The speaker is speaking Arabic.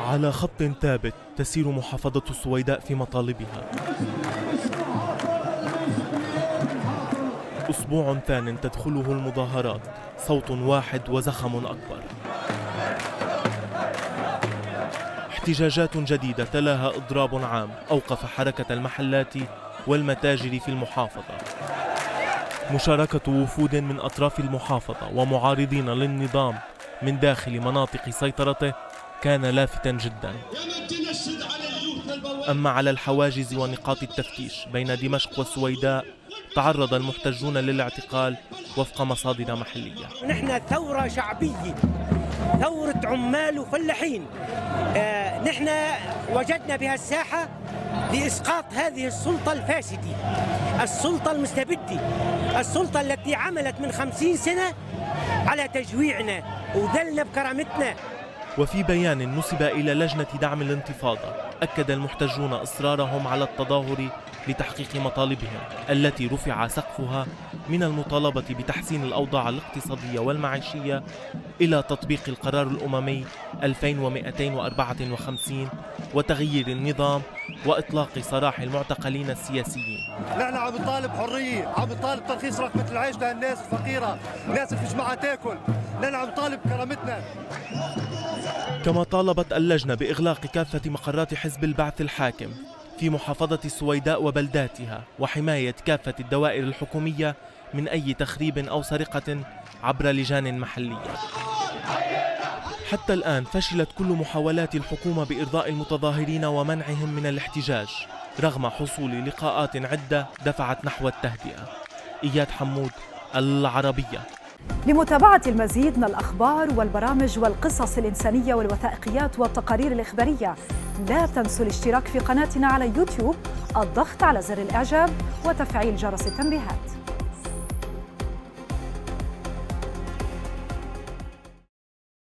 على خط ثابت تسير محافظة السويداء في مطالبها. أسبوع ثان تدخله المظاهرات، صوت واحد وزخم أكبر. احتجاجات جديدة تلاها إضراب عام أوقف حركة المحلات والمتاجر في المحافظة. مشاركة وفود من أطراف المحافظة ومعارضين للنظام من داخل مناطق سيطرته كان لافتا جدا. أما على الحواجز ونقاط التفتيش بين دمشق والسويداء تعرض المحتجون للاعتقال وفق مصادر محلية. نحن ثورة شعبية، ثورة عمال وفلاحين. نحن وجدنا بها الساحة لإسقاط هذه السلطة الفاسدة، السلطة المستبدة، السلطة التي عملت من 50 سنة على تجويعنا وذلنا بكرامتنا. وفي بيان نسب إلى لجنة دعم الانتفاضة أكد المحتجون إصرارهم على التظاهر لتحقيق مطالبهم التي رفع سقفها من المطالبة بتحسين الأوضاع الاقتصادية والمعيشية إلى تطبيق القرار الأممي 2254 وتغيير النظام وإطلاق سراح المعتقلين السياسيين. نحن عم نطالب حرية، عم نطالب ترخيص رقمة العيش للناس الفقيرة، الناس اللي فيش معها تاكل، نحن عم نطالب بكرامتنا. كما طالبت اللجنة بإغلاق كافة مقرات حزب البعث الحاكم في محافظة السويداء وبلداتها وحماية كافة الدوائر الحكومية من أي تخريب أو سرقة عبر لجان محلية. حتى الآن فشلت كل محاولات الحكومة بإرضاء المتظاهرين ومنعهم من الاحتجاج رغم حصول لقاءات عدة دفعت نحو التهدئة. إياد حمود، العربية. لمتابعة المزيد من الأخبار والبرامج والقصص الإنسانية والوثائقيات والتقارير الإخبارية لا تنسوا الاشتراك في قناتنا على يوتيوب، الضغط على زر الإعجاب وتفعيل جرس التنبيهات.